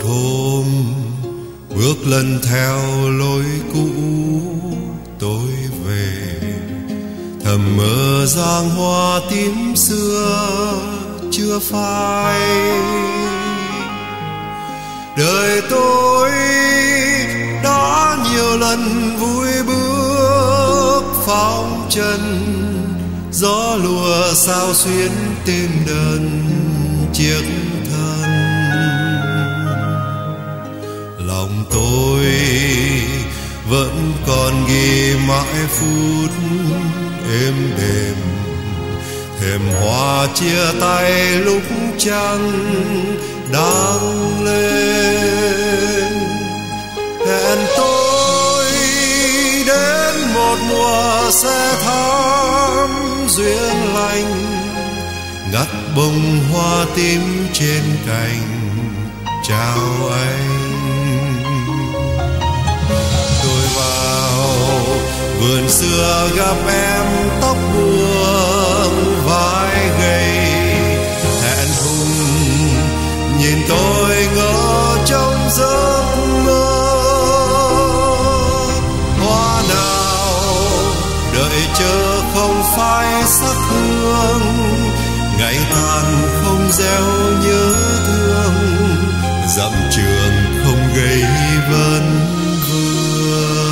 hôm bước lần theo lối cũ tôi về, thầm mơ giang hoa tím xưa chưa phai. Đời tôi đã nhiều lần vui bước phóng chân, gió lùa sao xuyến tim đơn chiếc thân. Lòng tôi vẫn còn ghi mãi phút êm đềm, thềm hoa chia tay lúc trăng đang lên. Hẹn tôi đến một mùa sẽ thắm duyên lành, ngắt bông hoa tím trên cành chào anh. Tôi vào vườn xưa gặp em tóc buông vai gầy, hẹn hùng nhìn tôi ngỡ trong giấc mơ. Hoa nào đợi chờ không phai sắc hương, ngày tàn không gieo nhớ thương, dặm trường không gây vấn vương.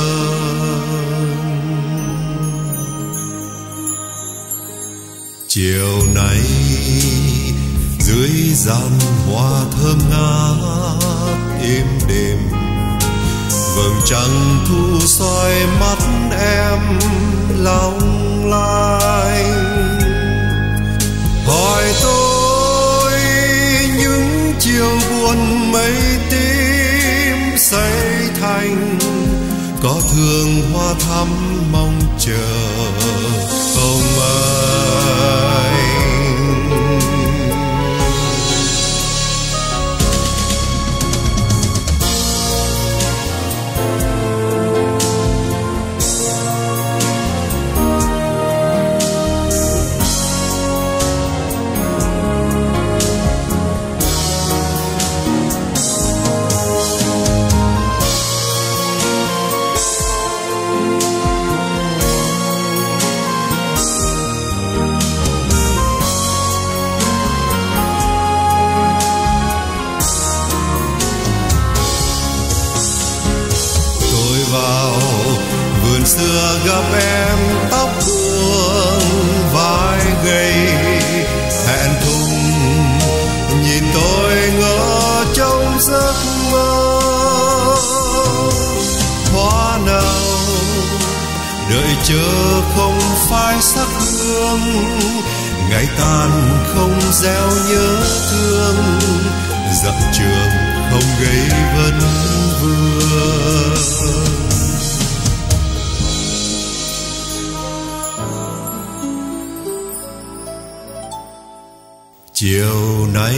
Chiều nay dưới giàn hoa thơm ngát êm đềm, vầng trăng thu soi mắt em long lanh. Hỏi tôi những chiều buồn mây tím xây thành, có thương hoa thắm mong chờ không anh. Vào vườn xưa gặp em tóc buông vai gầy, hẹn thùng nhìn tôi ngỡ trong giấc mơ. Hoa nào đợi chờ không phai sắc hương, ngày tàn không gieo nhớ thương, dặm trường không gây vấn vương. Chiều nay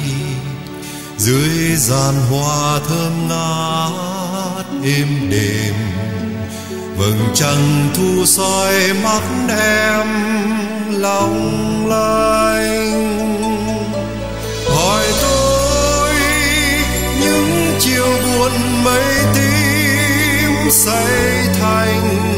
dưới giàn hoa thơm ngát êm đềm, vầng trăng thu soi mắt em long lanh. Hỏi tôi những chiều buồn mây tím xây thành,